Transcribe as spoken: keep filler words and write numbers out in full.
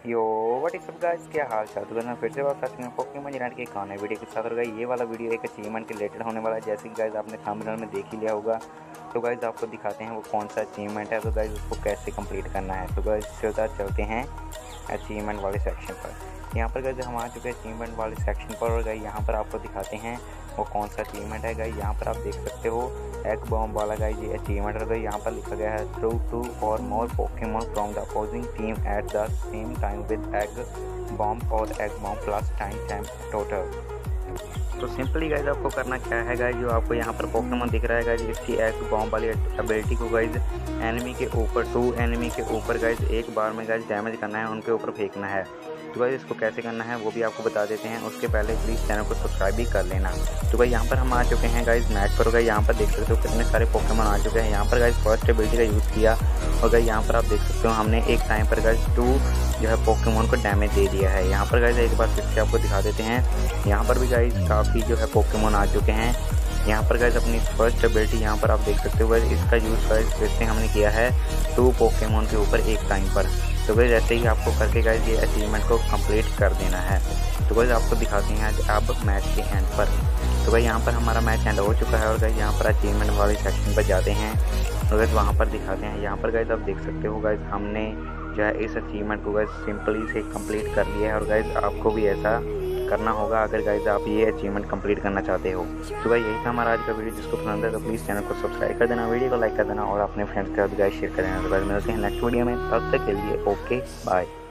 Yo what is up guys, क्या हाल चाल। तो मैं फिर से बात करती हूँ पोकेमॉन यूनाइट के एक नए वीडियो के साथ। और गाइस ये वाला वीडियो एक अचीवमेंट के रिलेटेड होने वाला है, जैसे कि गाइस आपने थंबनेल में देख ही लिया होगा। तो गाइस आपको दिखाते हैं वो कौन सा अचीवमेंट है, तो गाइस उसको कैसे कंप्लीट करना है। तो गाइस सीधा चलते हैं अचीवमेंट वाले सेक्शन पर। यहाँ पर गाइस हम आ चुके हैं अचीवमेंट वाले सेक्शन पर, और गाइस यहाँ पर आपको दिखाते हैं वो कौन सा अचीवमेंट है। गाइस यहाँ पर आप देख सकते हो एग बॉम्ब वाला गाइस ये अचीवमेंट है। यहाँ पर लिखा गया है through two or more Pokemon from the opposing team at the same time with egg bomb और egg bomb plus time time total. तो सिंपली गाइज आपको करना क्या है गाइज, जो आपको यहाँ पर पोकेमॉन दिख रहा है गाइज, इसकी एग बॉम्ब वाली एबिलिटी को गाइज एनिमी के ऊपर टू एनिमी के ऊपर गाइज एक बार में गाइज डैमेज करना है, उनके ऊपर फेंकना है। तो गाइज इसको कैसे करना है वो भी आपको बता देते हैं, उसके पहले प्लीज़ चैनल को सब्सक्राइब भी कर लेना। तो गाइज यहाँ पर हम आ चुके हैं गाइज मैच पर। गाइज यहाँ पर देख सकते हो कितने सारे पोकेमॉन आ चुके हैं। यहाँ पर गाइज फर्स्ट एबिलिटी का यूज़ किया, और गाइज यहाँ पर आप देख सकते हो हमने एक टाइम पर गाइज टू जो है पोकेमॉन को डैमेज दे दिया है। यहाँ पर गाइज एक बार फिर से आपको दिखा देते हैं, यहाँ पर भी गाइज काफ़ी जो है पोकेमॉन आ चुके हैं। यहाँ पर गाइज अपनी फर्स्ट एबिलिटी यहाँ पर आप देख सकते हो गाइज, इसका यूज़ गाइज फिर से हमने किया है टू पोकेमॉन के ऊपर एक टाइम पर। तो गाइज ऐसे ही आपको करके गाइज ये अचीवमेंट को कंप्लीट कर देना है। तो गाइज आपको दिखाते हैं आज अब मैच के एंड पर। तो गाइज यहाँ पर हमारा मैच एंड हो चुका है, और गाइज यहाँ पर अचीवमेंट वाले सेक्शन पर जाते हैं, तो गाइज वहाँ पर दिखाते हैं। यहाँ पर गाइज आप देख सकते हो गाइज हमने जो है इस अचीवमेंट को गाइज सिंपली से कंप्लीट कर लिया है, और गाइज आपको भी ऐसा करना होगा अगर गाइज आप ये अचीवमेंट कंप्लीट करना चाहते हो। तो गाइज यही था हमारा आज का वीडियो। जिसको पसंद है तो प्लीज़ चैनल को सब्सक्राइब कर देना, वीडियो को लाइक कर देना, और अपने फ्रेंड्स के साथ गाइज शेयर कर देना। तो गाइज मिलते हैं नेक्स्ट वीडियो में, तब तक के लिए ओके बाय।